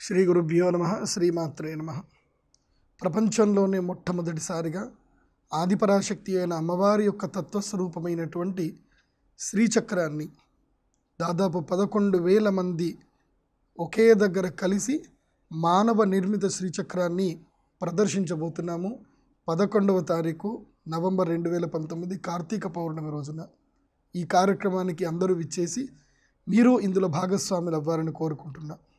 శ్రీ గురుభ్యో నమః. శ్రీ మత్రే నమః. ప్రపంచంలోనే మొట్టమొదటిసారిగా ఆదిపరాశక్తి అయిన అమ్మవారి యొక్క తత్వస్వరూపమైనటువంటి శ్రీచక్రాన్ని దాదాపు 11,000 మంది ఒకే దగ్గర కలిసి మానవ నిర్మిత శ్రీచక్రాన్ని ప్రదర్శించబోతున్నాము. 11వ తారీఖు నవంబర్ 2019 కార్తీక పౌర్ణమి రోజున. ఈ కార్యక్రమానికి అందరూ విచ్చేసి మీరు ఇందులో భాగస్వాములు అవ్వాలని కోరుకుంటున్నా.